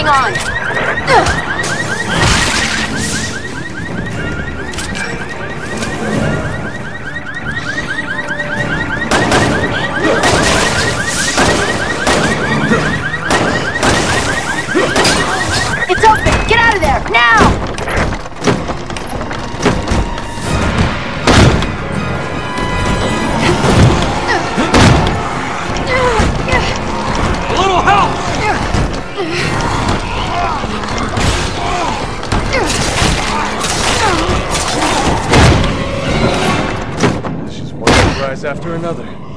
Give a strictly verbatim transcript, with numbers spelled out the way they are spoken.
on! It's open! Get out of there! Now! A little help! It's just one surprise after another.